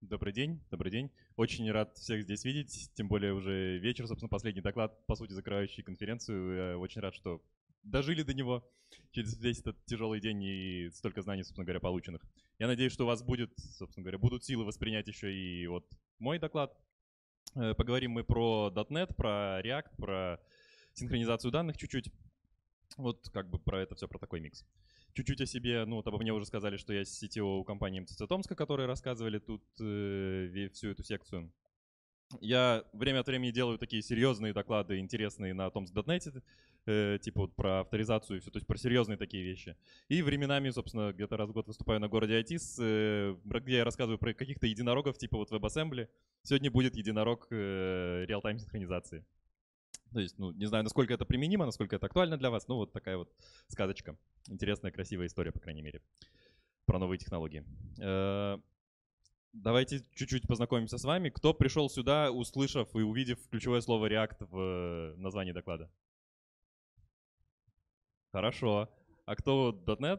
Добрый день, добрый день. Очень рад всех здесь видеть, тем более уже вечер, собственно, последний доклад, по сути, закрывающий конференцию. Я очень рад, что дожили до него через весь этот тяжелый день и столько знаний, собственно говоря, полученных. Я надеюсь, что у вас будет, собственно говоря, будут силы воспринять еще и вот мой доклад. Поговорим мы про .NET, про React, про синхронизацию данных чуть-чуть. Вот как бы про это все, про такой микс. Чуть-чуть о себе, ну вот обо мне уже сказали, что я CTO у компании МЦЦ Томска, которые рассказывали тут всю эту секцию. Я время от времени делаю такие серьезные доклады, интересные на Tomsk.net, типа вот про авторизацию и все, то есть про серьезные такие вещи. И временами, собственно, где-то раз в год выступаю на городе IT, где я рассказываю про каких-то единорогов, типа вот WebAssembly. Сегодня будет единорог реал-тайм синхронизации. То есть, ну, не знаю, насколько это применимо, насколько это актуально для вас, но вот такая вот сказочка. Интересная, красивая история, по крайней мере, про новые технологии. Давайте чуть-чуть познакомимся с вами. Кто пришел сюда, услышав и увидев ключевое слово React в названии доклада? Хорошо. А кто .NET?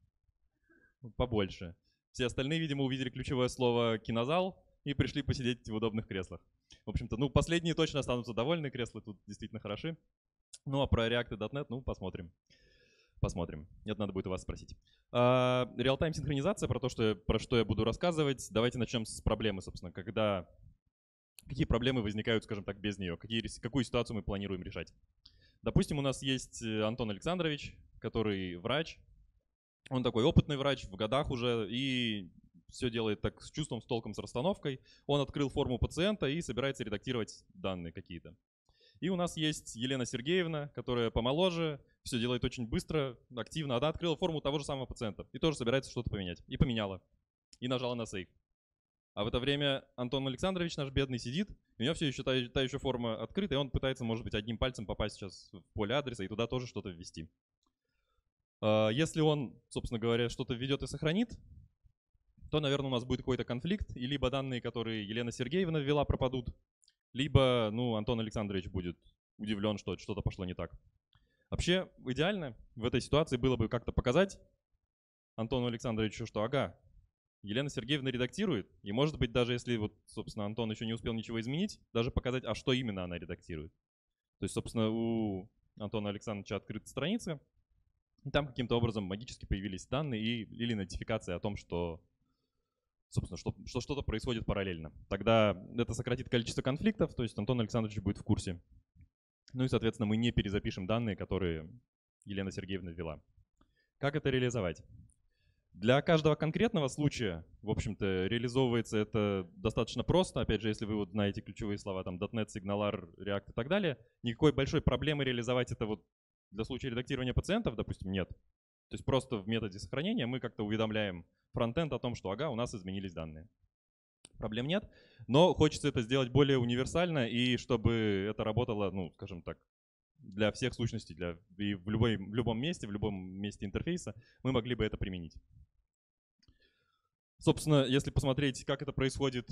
Побольше. Все остальные, видимо, увидели ключевое слово кинозал и пришли посидеть в удобных креслах. В общем-то, ну, последние точно останутся довольны, кресла тут действительно хороши. Ну, а про React и .NET, ну, посмотрим. Посмотрим. Это надо будет у вас спросить. Реал-тайм синхронизация, про что я буду рассказывать. Давайте начнем с проблемы, собственно. Какие проблемы возникают, скажем так, без нее? Какую ситуацию мы планируем решать? Допустим, у нас есть Антон Александрович, который врач. Он такой опытный врач, в годах уже, и все делает так с чувством, с толком, с расстановкой. Он открыл форму пациента и собирается редактировать данные какие-то. И у нас есть Елена Сергеевна, которая помоложе, все делает очень быстро, активно. Она открыла форму того же самого пациента и тоже собирается что-то поменять. И поменяла. И нажала на сейв. А в это время Антон Александрович, наш бедный, сидит, у него все еще та еще форма открыта, и он пытается, может быть, одним пальцем попасть сейчас в поле адреса и туда тоже что-то ввести. Если он, собственно говоря, что-то введет и сохранит, то, наверное, у нас будет какой-то конфликт, и либо данные, которые Елена Сергеевна ввела, пропадут, либо, ну, Антон Александрович будет удивлен, что что-то пошло не так. Вообще, идеально в этой ситуации было бы как-то показать Антону Александровичу, что ага, Елена Сергеевна редактирует, и может быть даже если вот, собственно, Антон еще не успел ничего изменить, даже показать, а что именно она редактирует. То есть, собственно, у Антона Александровича открыта страница, и там каким-то образом магически появились данные или нотификация о том, что, собственно, что что-то происходит параллельно. Тогда это сократит количество конфликтов, то есть Антон Александрович будет в курсе. Ну и, соответственно, мы не перезапишем данные, которые Елена Сергеевна ввела. Как это реализовать? Для каждого конкретного случая, в общем-то, реализовывается это достаточно просто. Опять же, если вы вот знаете ключевые слова, там, .NET, Signalar, React и так далее, никакой большой проблемы реализовать это вот для случая редактирования пациентов, допустим, нет. То есть просто в методе сохранения мы как-то уведомляем фронтенд о том, что ага, у нас изменились данные. Проблем нет, но хочется это сделать более универсально и чтобы это работало, ну, скажем так, для всех сущностей, и в любом месте интерфейса мы могли бы это применить. Собственно, если посмотреть, как это происходит,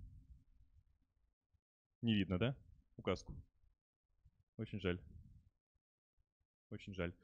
не видно, да, указку? Очень жаль. Очень жаль.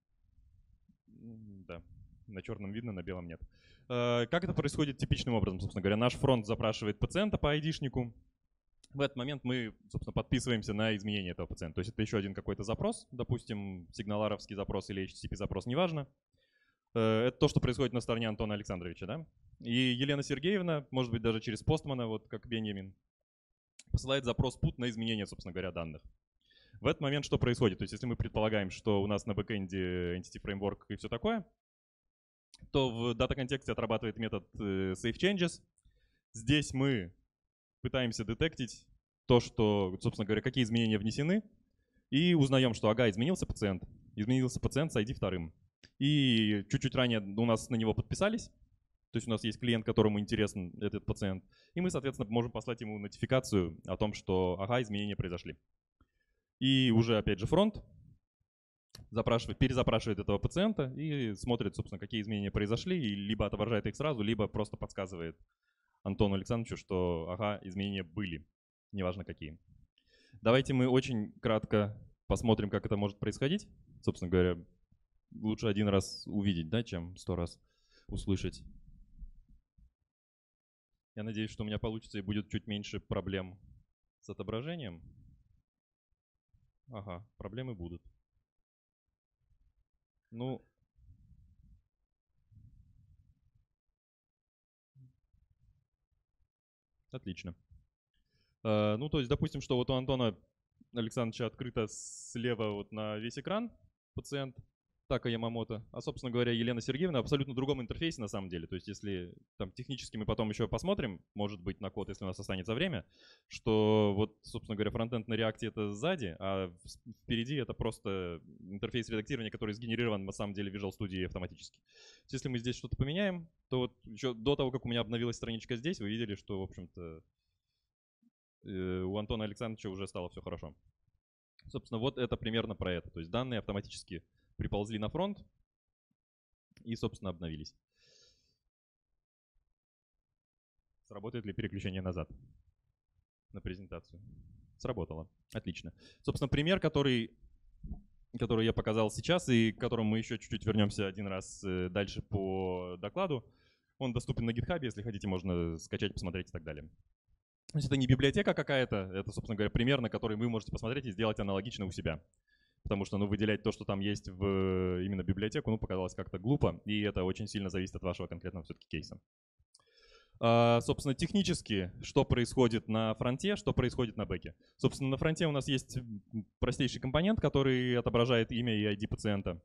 Да, на черном видно, на белом нет. Как это происходит типичным образом, собственно говоря? Наш фронт запрашивает пациента по ID-шнику. В этот момент мы, собственно, подписываемся на изменение этого пациента. То есть это еще один какой-то запрос, допустим, сигналаровский запрос или HTTP запрос, неважно. Это то, что происходит на стороне Антона Александровича, да? И Елена Сергеевна, может быть, даже через постмана, вот как Бенjamin, посылает запрос put на изменение, собственно говоря, данных. В этот момент что происходит? То есть если мы предполагаем, что у нас на бэкэнде Entity Framework и все такое, то в дата-контексте отрабатывает метод SafeChanges. Здесь мы пытаемся детектить то, что, собственно говоря, какие изменения внесены, и узнаем, что ага, изменился пациент с ID вторым. И чуть-чуть ранее у нас на него подписались, то есть у нас есть клиент, которому интересен этот пациент, и мы, соответственно, можем послать ему нотификацию о том, что ага, изменения произошли. И уже, опять же, фронт перезапрашивает этого пациента и смотрит, собственно, какие изменения произошли, и либо отображает их сразу, либо просто подсказывает Антону Александровичу, что ага, изменения были, неважно какие. Давайте мы очень кратко посмотрим, как это может происходить. Собственно говоря, лучше один раз увидеть, да, чем 100 раз услышать. Я надеюсь, что у меня получится и будет чуть меньше проблем с отображением. Ага, проблемы будут. Ну, отлично. Ну, то есть, допустим, что вот у Антона Александровича открыто слева вот на весь экран пациент Така Ямамото, а, собственно говоря, Елена Сергеевна в абсолютно другом интерфейсе на самом деле. То есть если там технически мы потом еще посмотрим, может быть, на код, если у нас останется время, что вот, собственно говоря, фронтенд на React это сзади, а впереди это просто интерфейс редактирования, который сгенерирован на самом деле в Visual Studio автоматически. То есть если мы здесь что-то поменяем, то вот еще до того, как у меня обновилась страничка здесь, вы видели, что, в общем-то, у Антона Александровича уже стало все хорошо. Собственно, вот это примерно про это. То есть данные автоматически приползли на фронт и, собственно, обновились. Сработает ли переключение назад на презентацию? Сработало. Отлично. Собственно, пример, который я показал сейчас и к которому мы еще чуть-чуть вернемся один раз дальше по докладу, он доступен на GitHub, если хотите, можно скачать, посмотреть и так далее. То есть это не библиотека какая-то, это, собственно говоря, пример, на который вы можете посмотреть и сделать аналогично у себя. Потому что, ну, выделять то, что там есть в именно библиотеку, ну, показалось как-то глупо, и это очень сильно зависит от вашего конкретного все-таки кейса. Собственно, технически, что происходит на фронте, что происходит на бэке. Собственно, на фронте у нас есть простейший компонент, который отображает имя и ID пациента.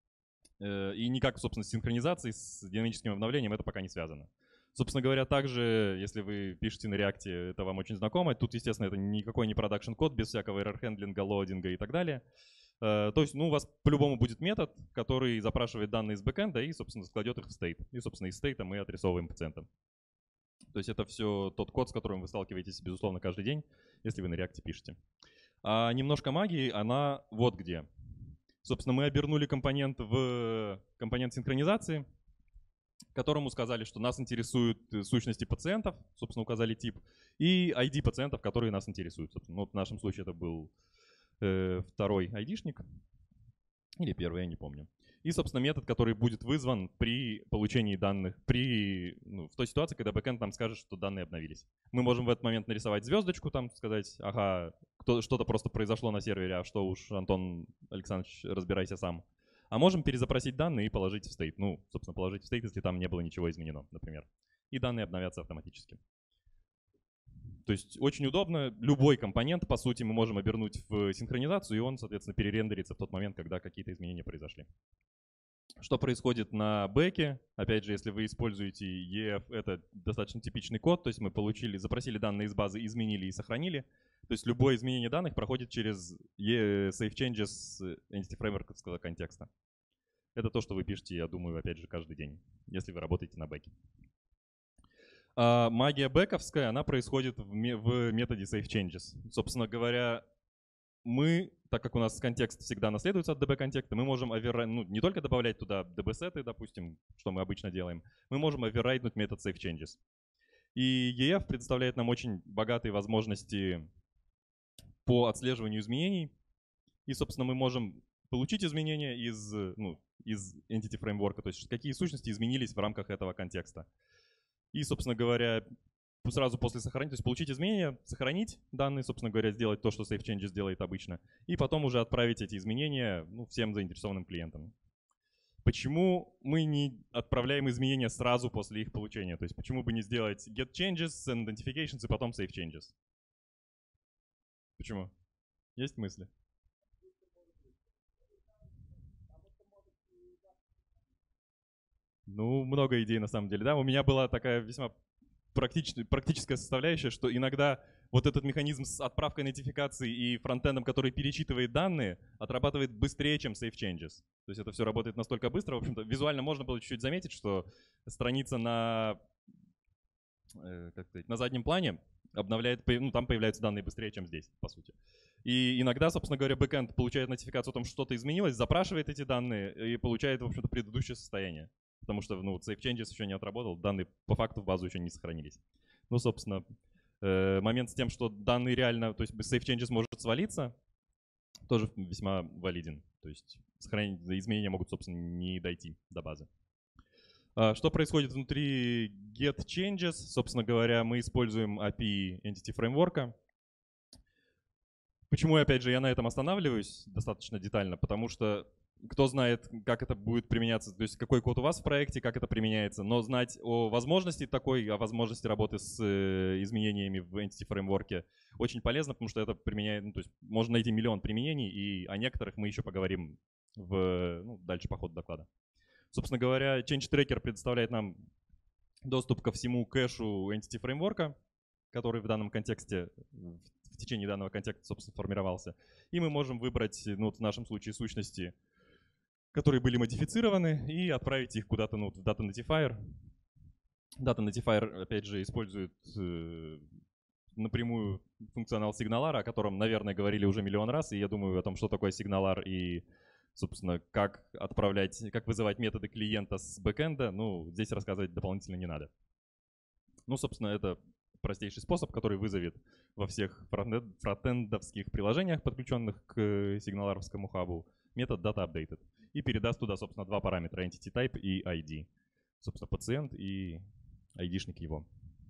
И никак, собственно, с синхронизацией, с динамическим обновлением это пока не связано. Собственно говоря, также, если вы пишете на React, это вам очень знакомо. Тут, естественно, это никакой не продакшн код, без всякого error-хендлинга, лоадинга и так далее. То есть, ну, у вас по-любому будет метод, который запрашивает данные из бэкэнда и, собственно, складет их в стейт. И, собственно, из стейта мы отрисовываем пациента. То есть это все тот код, с которым вы сталкиваетесь, безусловно, каждый день, если вы на React пишете. А немножко магии, она вот где. Собственно, мы обернули компонент в компонент синхронизации, которому сказали, что нас интересуют сущности пациентов, собственно, указали тип, и ID пациентов, которые нас интересуют. Собственно, ну, вот в нашем случае это был второй айдишник, или первый, я не помню. И, собственно, метод, который будет вызван при получении данных, в той ситуации, когда бэкэнд нам скажет, что данные обновились. Мы можем в этот момент нарисовать звездочку, там сказать, ага, что-то просто произошло на сервере, а что уж, Антон Александрович, разбирайся сам. А можем перезапросить данные и положить в стейт. Ну, собственно, положить в стейт, если там не было ничего изменено, например. И данные обновятся автоматически. То есть очень удобно. Любой компонент, по сути, мы можем обернуть в синхронизацию, и он, соответственно, перерендерится в тот момент, когда какие-то изменения произошли. Что происходит на бэке? Опять же, если вы используете EF, это достаточно типичный код. То есть мы запросили данные из базы, изменили и сохранили. То есть любое изменение данных проходит через SafeChanges Entity Framework контекста. Это то, что вы пишете, я думаю, опять же, каждый день, если вы работаете на бэке. Магия бэковская, она происходит в методе SafeChanges. Собственно говоря, мы, так как у нас контекст всегда наследуется от DB-контекста, мы можем не только добавлять туда DB-сеты, допустим, что мы обычно делаем, мы можем оверрайднуть метод SafeChanges. И EF предоставляет нам очень богатые возможности по отслеживанию изменений. И, собственно, мы можем получить изменения из Entity Framework, то есть какие сущности изменились в рамках этого контекста. И, собственно говоря, сразу после сохранения, то есть получить изменения, сохранить данные, собственно говоря, сделать то, что SafeChanges делает обычно, и потом уже отправить эти изменения всем заинтересованным клиентам. Почему мы не отправляем изменения сразу после их получения? То есть почему бы не сделать get changes, send identifications и потом save changes? Почему? Есть мысли? Ну, много идей на самом деле, да. У меня была такая весьма практическая составляющая, что иногда вот этот механизм с отправкой нотификаций и фронтендом, который перечитывает данные, отрабатывает быстрее, чем SafeChanges. То есть это все работает настолько быстро. В общем-то, визуально можно было чуть-чуть заметить, что страница на заднем плане обновляет, там появляются данные быстрее, чем здесь, по сути. И иногда, собственно говоря, бэкэнд получает нотификацию о том, что что-то изменилось, запрашивает эти данные и получает, в общем-то, предыдущее состояние. Потому что SafeChanges еще не отработал, данные по факту в базу еще не сохранились. Ну, собственно, момент с тем, что данные реально, то есть SafeChanges может свалиться, тоже весьма валиден. То есть изменения могут, собственно, не дойти до базы. Что происходит внутри get changes? Собственно говоря, мы используем API Entity Framework. Почему, опять же, я на этом останавливаюсь достаточно детально? Потому что кто знает, как это будет применяться, то есть какой код у вас в проекте, как это применяется, но знать о возможности такой, о возможности работы с изменениями в Entity Framework очень полезно, потому что это применяет, ну, то есть можно найти миллион применений, и о некоторых мы еще поговорим дальше по ходу доклада. Собственно говоря, Change Tracker предоставляет нам доступ ко всему кэшу Entity Framework, который в данном контексте, в течение данного контекста, собственно, формировался. И мы можем выбрать, ну, в нашем случае, сущности, которые были модифицированы, и отправить их куда-то в Data Notifier. Data Notifier, опять же, использует напрямую функционал сигналара, о котором, наверное, говорили уже миллион раз, и я думаю о том, что такое сигналар и, собственно, как вызывать методы клиента с бэкэнда, ну, здесь рассказывать дополнительно не надо. Ну, собственно, это простейший способ, который вызовет во всех фронтендовских приложениях, подключенных к сигналаровскому хабу, метод data_updated и передаст туда, собственно, два параметра entity type и ID. Собственно, пациент и ID-шник его.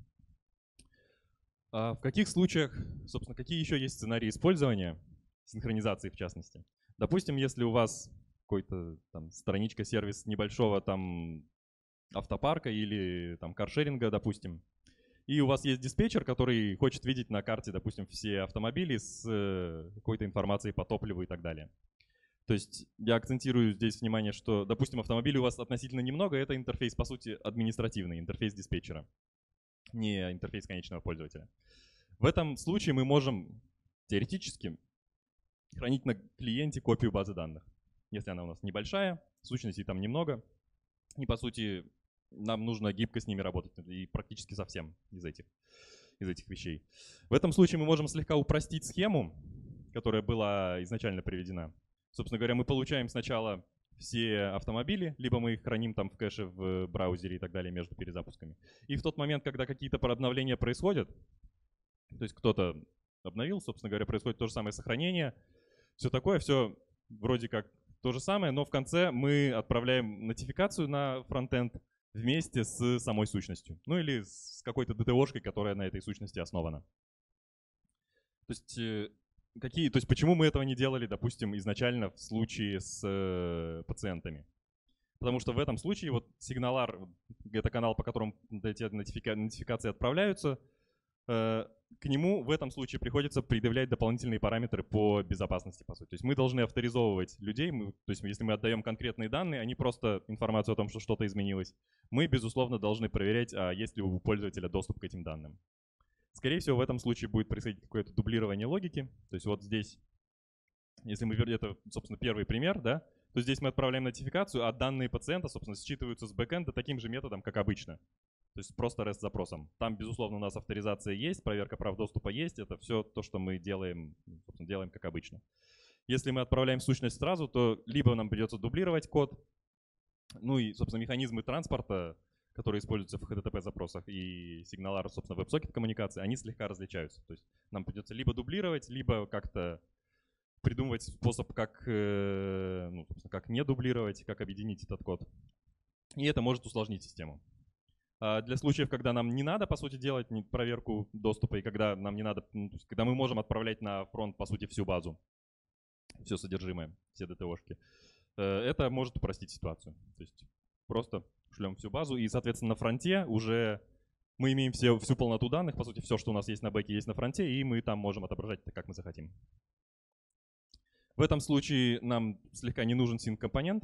А в каких случаях, собственно, какие еще есть сценарии использования, синхронизации в частности? Допустим, если у вас какой-то там страничка, сервис небольшого там автопарка или там каршеринга, допустим, и у вас есть диспетчер, который хочет видеть на карте, допустим, все автомобили с какой-то информацией по топливу и так далее. То есть я акцентирую здесь внимание, что, допустим, автомобилей у вас относительно немного, это интерфейс, по сути, административный, интерфейс диспетчера, не интерфейс конечного пользователя. В этом случае мы можем теоретически хранить на клиенте копию базы данных. Если она у нас небольшая, сущностей там немного, и, по сути, нам нужно гибко с ними работать, и практически со всем из этих вещей. В этом случае мы можем слегка упростить схему, которая была изначально приведена. Собственно говоря, мы получаем сначала все автомобили, либо мы их храним там в кэше в браузере и так далее между перезапусками. И в тот момент, когда какие-то обновления происходят, то есть кто-то обновил, собственно говоря, происходит то же самое сохранение, все такое, все вроде как то же самое, но в конце мы отправляем нотификацию на фронтенд вместе с самой сущностью. Ну или с какой-то DTO-шкой, которая на этой сущности основана. То есть почему мы этого не делали, допустим, изначально в случае с пациентами? Потому что в этом случае вот сигналар, это канал, по которому эти нотификации отправляются, к нему в этом случае приходится предъявлять дополнительные параметры по безопасности, по сути. То есть мы должны авторизовывать людей, то есть если мы отдаем конкретные данные, а не просто информацию о том, что что-то изменилось, мы, безусловно, должны проверять, а есть ли у пользователя доступ к этим данным. Скорее всего, в этом случае будет происходить какое-то дублирование логики. То есть вот здесь, если мы вернем, это, собственно, первый пример, да, то здесь мы отправляем нотификацию, а данные пациента, собственно, считываются с бэкэнда таким же методом, как обычно. То есть просто REST-запросом. Там, безусловно, у нас авторизация есть, проверка прав доступа есть. Это все то, что мы делаем, собственно, делаем как обычно. Если мы отправляем сущность сразу, то либо нам придется дублировать код, ну и, собственно, механизмы транспорта, которые используются в HTTP-запросах и сигналар, собственно, WebSocket коммуникации, они слегка различаются. То есть нам придется либо дублировать, либо как-то придумывать способ, как не дублировать, как объединить этот код. И это может усложнить систему. Для случаев, когда нам не надо, по сути, делать проверку доступа, и когда нам не надо, когда мы можем отправлять на фронт, по сути, всю базу, все содержимое, все DTO-шки, это может упростить ситуацию. То есть просто шлем всю базу, и, соответственно, на фронте уже мы имеем всю полноту данных, по сути, все, что у нас есть на бэке, есть на фронте, и мы там можем отображать это, как мы захотим. В этом случае нам слегка не нужен синк-компонент,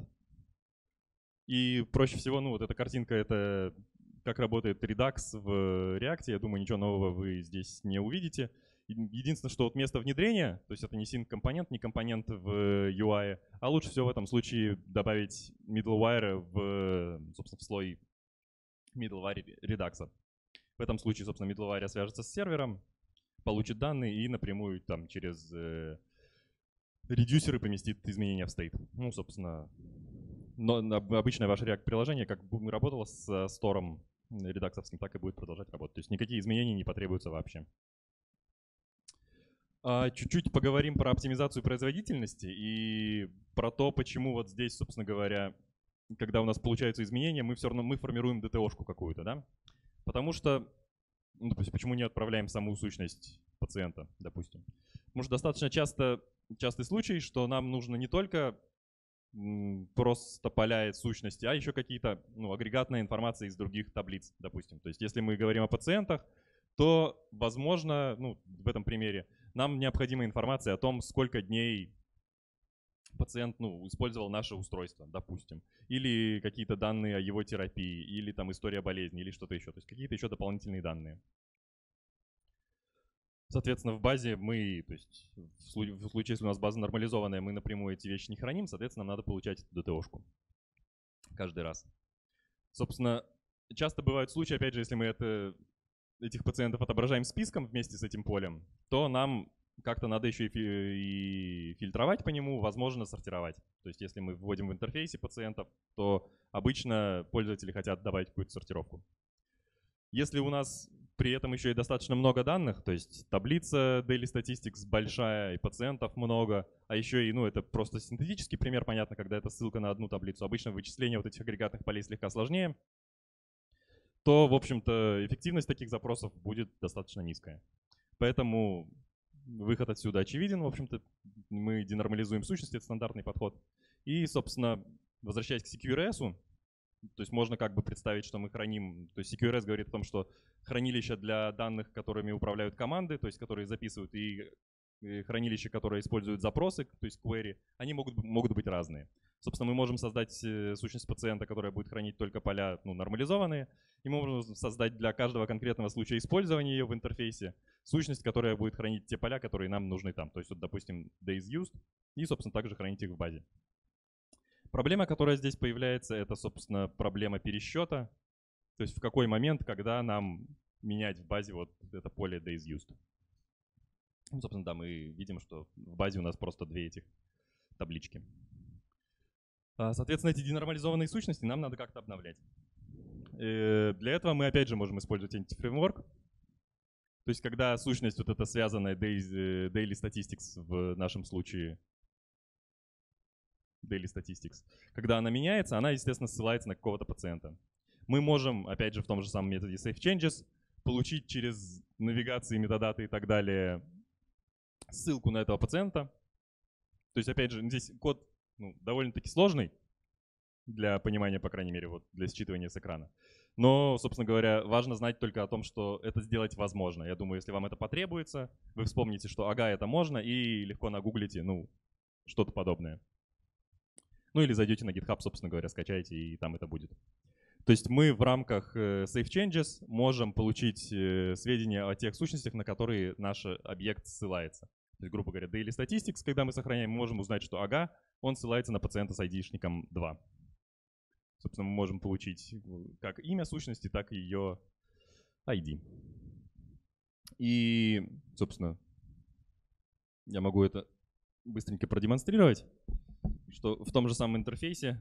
и проще всего, вот эта картинка, это как работает Redux в React. Я думаю, ничего нового вы здесь не увидите. Единственное, что вот место внедрения, то есть это не sync-компонент, не компонент в UI, а лучше всего в этом случае добавить middleware собственно, в слой middleware Redux. В этом случае, собственно, middleware свяжется с сервером, получит данные и напрямую там через редюсеры поместит изменения в state. Ну, собственно, но обычное ваше React-приложение как бы работало с стором редаксовским, так и будет продолжать работать. То есть никакие изменения не потребуются вообще. Чуть-чуть поговорим про оптимизацию производительности и про то, почему вот здесь, собственно говоря, когда у нас получаются изменения, мы все равно формируем DTO-шку какую-то, да? Потому что, ну, допустим, почему не отправляем саму сущность пациента, допустим? Потому что достаточно частый случай, что нам нужно не только просто поля сущности, а еще какие-то агрегатная информация из других таблиц, допустим. То есть если мы говорим о пациентах, то, возможно, в этом примере, нам необходима информация о том, сколько дней пациент использовал наше устройство, допустим, или какие-то данные о его терапии, или там история болезни, или что-то еще. То есть какие-то еще дополнительные данные. Соответственно, в базе мы, то есть в случае, если у нас база нормализованная, мы напрямую эти вещи не храним, соответственно, нам надо получать эту DTO-шку каждый раз. Собственно, часто бывают случаи, опять же, если мы этих пациентов отображаем списком вместе с этим полем, то нам как-то надо еще и фильтровать по нему, возможно, сортировать. То есть если мы вводим в интерфейсе пациентов, то обычно пользователи хотят добавить какую-то сортировку. Если у нас при этом еще и достаточно много данных, то есть таблица Daily Statistics большая, и пациентов много, а еще и, это просто синтетический пример, понятно, когда это ссылка на одну таблицу. Обычно вычисление вот этих агрегатных полей слегка сложнее, то, в общем-то, эффективность таких запросов будет достаточно низкая. Поэтому выход отсюда очевиден, в общем-то, мы денормализуем сущности, это стандартный подход. И, собственно, возвращаясь к CQRS, то есть можно как бы представить, что мы храним, то есть CQRS говорит о том, что хранилища для данных, которыми управляют команды, то есть которые записывают, и хранилища, которые используют запросы, то есть query, они могут быть разные. Собственно, мы можем создать сущность пациента, которая будет хранить только поля нормализованные, и мы можем создать для каждого конкретного случая использования ее в интерфейсе сущность, которая будет хранить те поля, которые нам нужны там. То есть, вот, допустим, days used, и, собственно, также хранить их в базе. Проблема, которая здесь появляется, это, собственно, проблема пересчета. То есть в какой момент, когда нам менять в базе вот это поле days used. Собственно, да, мы видим, что в базе у нас просто две этих таблички. Соответственно, эти денормализованные сущности нам надо как-то обновлять. Для этого мы, опять же, можем использовать Entity Framework. То есть когда сущность вот эта связанная Daily Statistics в нашем случае, Daily Statistics, когда она меняется, она, естественно, ссылается на какого-то пациента. Мы можем, опять же, в том же самом методе SafeChanges получить через навигации, метадаты и так далее ссылку на этого пациента. То есть, опять же, здесь код довольно-таки сложный для понимания, по крайней мере, вот для считывания с экрана. Но, собственно говоря, важно знать только о том, что это сделать возможно. Я думаю, если вам это потребуется, вы вспомните, что ага, это можно, и легко нагуглите, что-то подобное. Или зайдете на GitHub, собственно говоря, скачаете, и там это будет. То есть мы в рамках SafeChanges можем получить сведения о тех сущностях, на которые наш объект ссылается. То есть, грубо говоря, Daily Statistics, когда мы сохраняем, мы можем узнать, что ага, он ссылается на пациента с ID-шником 2. Собственно, мы можем получить как имя сущности, так и ее ID. И, собственно, я могу это быстренько продемонстрировать, что в том же самом интерфейсе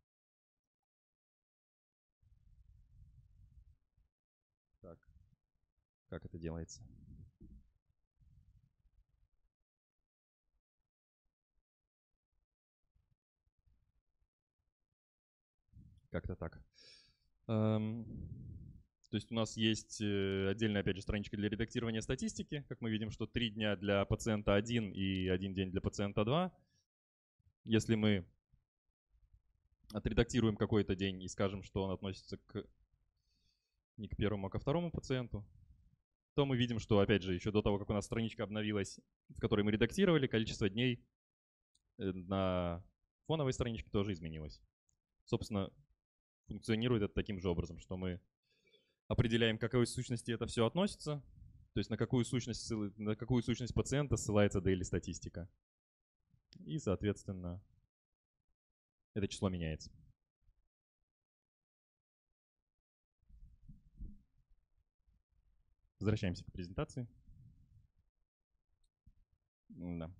как это делается. Как-то так. То есть у нас есть отдельная, опять же, страничка для редактирования статистики. Как мы видим, что 3 дня для пациента 1 и 1 день для пациента 2. Если мы отредактируем какой-то день и скажем, что он относится не к первому, а ко второму пациенту, то мы видим, что, опять же, еще до того, как у нас страничка обновилась, в которой мы редактировали, количество дней на фоновой страничке тоже изменилось. Собственно, функционирует это таким же образом, что мы определяем, к какой сущности это все относится, то есть на какую сущность пациента ссылается daily статистика. И, соответственно, это число меняется. Возвращаемся к презентации. Да.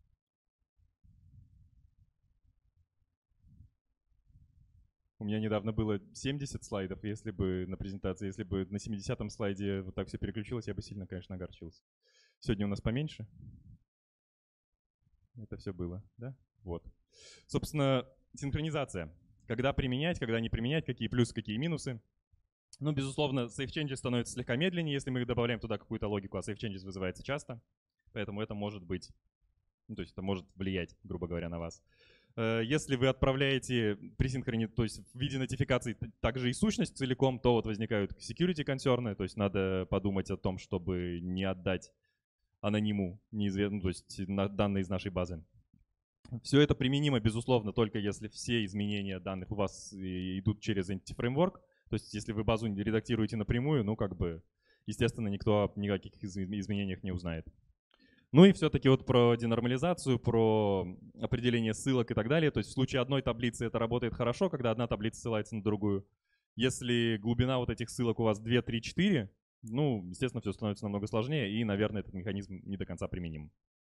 У меня недавно было 70 слайдов, если бы на презентации, если бы на 70-м слайде вот так все переключилось, я бы сильно, конечно, огорчился. Сегодня у нас поменьше. Это все было, да? Вот. Собственно, синхронизация. Когда применять, когда не применять, какие плюсы, какие минусы. Ну, безусловно, safe changes становятся слегка медленнее, если мы добавляем туда какую-то логику, а safe changes вызывается часто. Поэтому это может быть, ну, то есть это может влиять, грубо говоря, на вас. Если вы отправляете при синхроне, то есть в виде нотификации также и сущность целиком, то вот возникают security концерны, то есть надо подумать о том, чтобы не отдать анониму неизвестно, то есть данные из нашей базы. Все это применимо, безусловно, только если все изменения данных у вас идут через Entity Framework. То есть если вы базу редактируете напрямую, ну как бы, естественно, никто о никаких изменениях не узнает. Ну и все-таки вот про денормализацию, про определение ссылок и так далее. То есть в случае одной таблицы это работает хорошо, когда одна таблица ссылается на другую. Если глубина вот этих ссылок у вас 2, 3, 4, ну, естественно, все становится намного сложнее, и, наверное, этот механизм не до конца применим.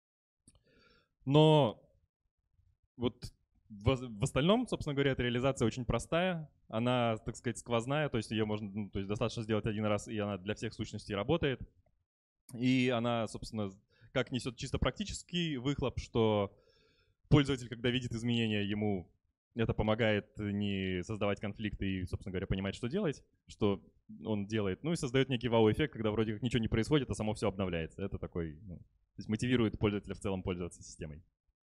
Но вот в остальном, собственно говоря, эта реализация очень простая. Она, так сказать, сквозная, то есть ее можно, ну, то есть достаточно сделать один раз, и она для всех сущностей работает. И она, собственно, как несет чисто практический выхлоп, что пользователь, когда видит изменения, ему это помогает не создавать конфликты и, собственно говоря, понимать, что делать, что он делает. Ну и создает некий вау-эффект, когда вроде как ничего не происходит, а само все обновляется. Это такой, ну, то есть мотивирует пользователя в целом пользоваться системой.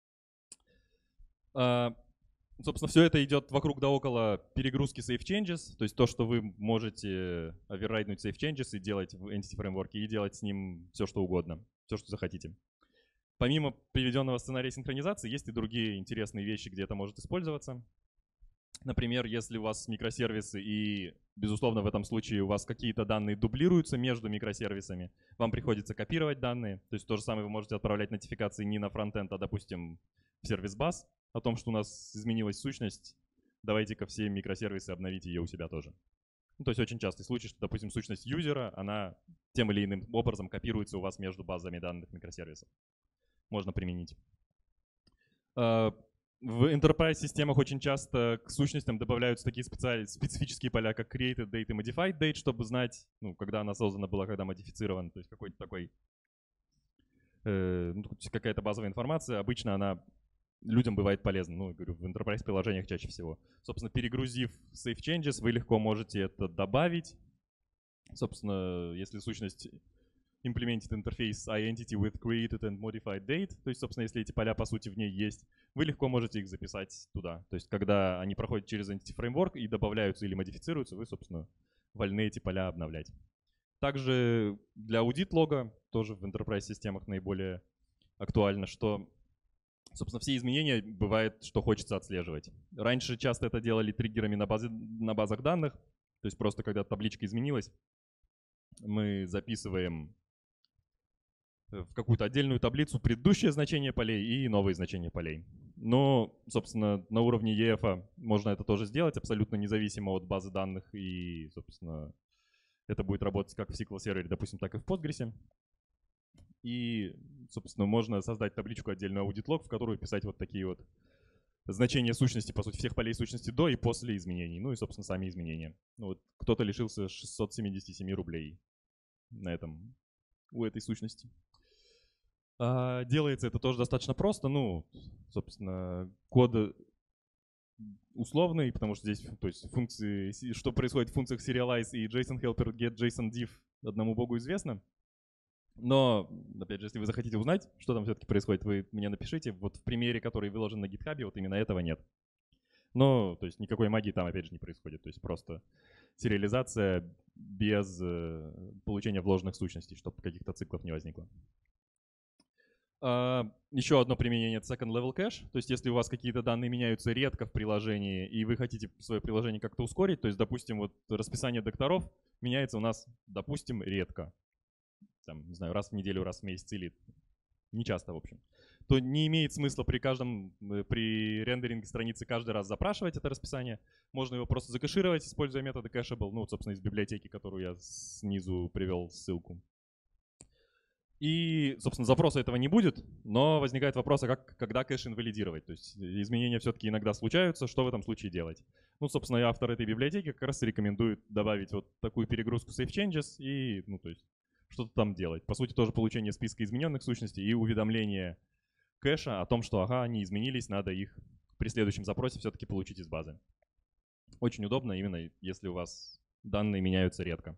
Собственно, все это идет вокруг да около перегрузки safe changes, то есть то, что вы можете оверрайднуть safe changes и делать в Entity Framework, и делать с ним все, что угодно, все, что захотите. Помимо приведенного сценария синхронизации, есть и другие интересные вещи, где это может использоваться. Например, если у вас микросервисы и, безусловно, в этом случае у вас какие-то данные дублируются между микросервисами, вам приходится копировать данные. То есть то же самое вы можете отправлять нотификации не на фронтенд, а, допустим, в сервис-бас о том, что у нас изменилась сущность, давайте-ка все микросервисы обновите ее у себя тоже. Ну, то есть очень частый случай, что, допустим, сущность юзера, она тем или иным образом копируется у вас между базами данных микросервисов. Можно применить. В enterprise-системах очень часто к сущностям добавляются такие специфические поля, как created date и modified date, чтобы знать, ну, когда она создана была, когда модифицирована. То есть какой-то такой, какая-то базовая информация. Обычно она людям бывает полезна. Ну, говорю, в enterprise-приложениях чаще всего. Собственно, перегрузив safe changes, вы легко можете это добавить. Собственно, если сущность implemented interface identity with created and modified date, то есть, собственно, если эти поля, по сути, в ней есть, вы легко можете их записать туда. То есть, когда они проходят через Entity Framework и добавляются или модифицируются, вы, собственно, вольны эти поля обновлять. Также для аудит-лога, тоже в enterprise-системах наиболее актуально, что, собственно, все изменения бывает, что хочется отслеживать. Раньше часто это делали триггерами на базах данных, то есть просто когда табличка изменилась, мы записываем в какую-то отдельную таблицу предыдущее значение полей и новые значения полей. Но, собственно, на уровне EF можно это тоже сделать, абсолютно независимо от базы данных. И, собственно, это будет работать как в SQL сервере, допустим, так и в Postgres. И, собственно, можно создать табличку отдельную audit-log, в которую писать вот такие вот значения сущности, по сути, всех полей сущности до и после изменений. Ну и, собственно, сами изменения. Ну, вот кто-то лишился 677 рублей на этом, у этой сущности. Делается это тоже достаточно просто. Ну, собственно, код условный, потому что здесь, то есть функции, что происходит в функциях serialize и JSON helper get JSON diff одному богу известно. Но, опять же, если вы захотите узнать, что там все-таки происходит, вы мне напишите. Вот в примере, который выложен на GitHub, вот именно этого нет. Но, то есть никакой магии там, опять же, не происходит. То есть просто сериализация без получения вложенных сущностей, чтобы каких-то циклов не возникло. Еще одно применение — это second level cache. То есть если у вас какие-то данные меняются редко в приложении, и вы хотите свое приложение как-то ускорить, то есть, допустим, вот расписание докторов меняется у нас, допустим, редко. Там, не знаю, раз в неделю, раз в месяц или не часто, в общем. То не имеет смысла при рендеринге страницы каждый раз запрашивать это расписание. Можно его просто закэшировать, используя методы cacheable, ну, собственно, из библиотеки, которую я снизу привел ссылку. И, собственно, запроса этого не будет, но возникает вопрос, а когда кэш инвалидировать? То есть изменения все-таки иногда случаются, что в этом случае делать? Ну, собственно, и автор этой библиотеки как раз рекомендует добавить вот такую перегрузку safe changes и, ну, то есть что-то там делать. По сути, тоже получение списка измененных сущностей и уведомление кэша о том, что, ага, они изменились, надо их при следующем запросе все-таки получить из базы. Очень удобно, именно если у вас данные меняются редко.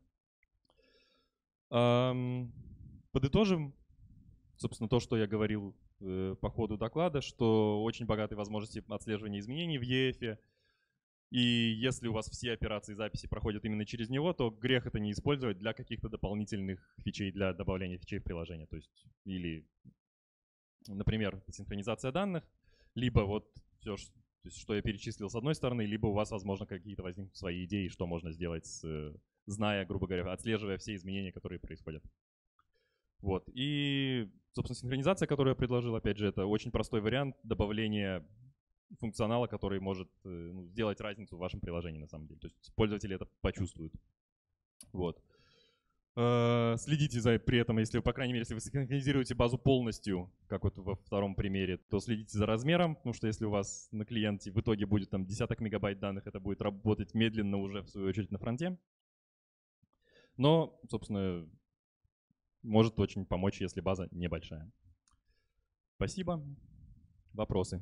Подытожим, собственно, то, что я говорил по ходу доклада, что очень богатые возможности отслеживания изменений в EF. И если у вас все операции записи проходят именно через него, то грех это не использовать для каких-то дополнительных фичей, для добавления фичей в приложение. То есть, или, например, синхронизация данных, либо вот все, что я перечислил с одной стороны, либо у вас, возможно, какие-то возникнут свои идеи, что можно сделать, зная, грубо говоря, отслеживая все изменения, которые происходят. Вот. И, собственно, синхронизация, которую я предложил, опять же, это очень простой вариант добавления функционала, который может сделать разницу в вашем приложении на самом деле. То есть пользователи это почувствуют. Вот. Следите при этом, если, по крайней мере, если вы синхронизируете базу полностью, как вот во втором примере, то следите за размером, потому что если у вас на клиенте в итоге будет там десяток мегабайт данных, это будет работать медленно уже, в свою очередь, на фронте. Но, собственно, может очень помочь, если база небольшая. Спасибо. Вопросы?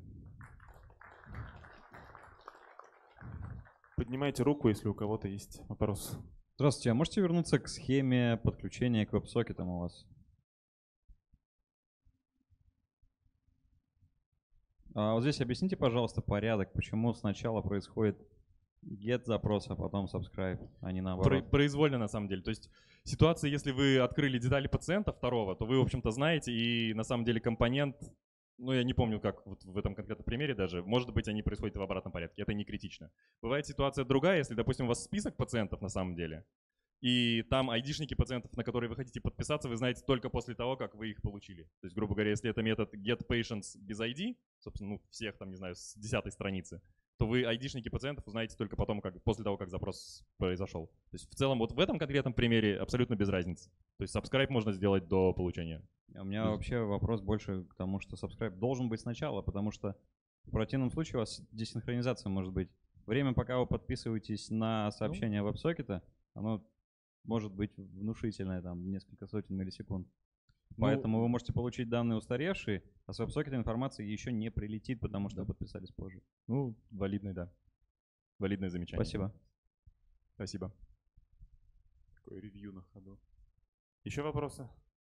Поднимайте руку, если у кого-то есть вопрос. Здравствуйте, а можете вернуться к схеме подключения к веб-сокетам у вас? Вот здесь объясните, пожалуйста, порядок, почему сначала происходит get запрос, а потом subscribe, а не наоборот. Произвольно на самом деле. То есть ситуация, если вы открыли детали пациента второго, то вы, в общем-то, знаете, и на самом деле компонент, ну я не помню, как вот в этом конкретном примере даже, может быть, они происходят в обратном порядке, это не критично. Бывает ситуация другая, если, допустим, у вас список пациентов на самом деле, и там айдишники пациентов, на которые вы хотите подписаться, вы знаете только после того, как вы их получили. То есть, грубо говоря, если это метод getPatients без ID, собственно, ну, всех там, не знаю, с 10-й страницы, то вы айдишники пациентов узнаете только потом, после того, как запрос произошел. То есть в целом вот в этом конкретном примере абсолютно без разницы. То есть subscribe можно сделать до получения. У меня вообще вопрос больше к тому, что subscribe должен быть сначала, потому что в противном случае у вас десинхронизация может быть. Время, пока вы подписываетесь на сообщение веб-сокета, оно может быть внушительное, там, несколько сотен миллисекунд. Поэтому вы можете получить данные устаревшие, а с веб-сокета информация еще не прилетит, потому что подписались позже. Ну, валидный, да. Валидное замечание. Спасибо. Спасибо. Такое ревью на ходу. Еще вопросы?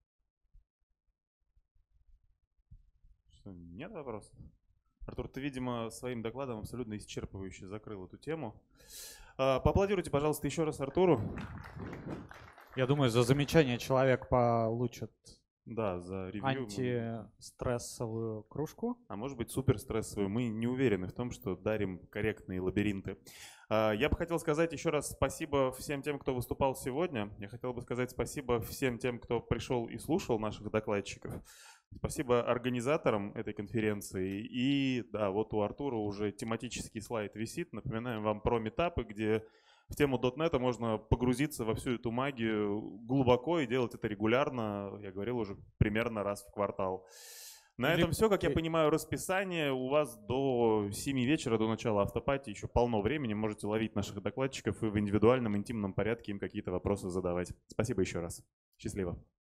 Что, нет вопросов? Артур, ты, видимо, своим докладом абсолютно исчерпывающе закрыл эту тему. Поаплодируйте, пожалуйста, еще раз Артуру. Я думаю, за замечание человек получит за ревью. Антистрессовую кружку. А может быть суперстрессовую. Мы не уверены в том, что дарим корректные лабиринты. Я бы хотел сказать еще раз спасибо всем тем, кто выступал сегодня. Я хотел бы сказать спасибо всем тем, кто пришел и слушал наших докладчиков. Спасибо организаторам этой конференции. И да, вот у Артура уже тематический слайд висит. Напоминаем вам про митапы, где в тему .NET можно погрузиться во всю эту магию глубоко и делать это регулярно. Я говорил уже примерно раз в квартал. На этом все, как я понимаю, расписание. У вас до 7 вечера, до начала автопати еще полно времени. Можете ловить наших докладчиков и в индивидуальном, интимном порядке им какие-то вопросы задавать. Спасибо еще раз. Счастливо.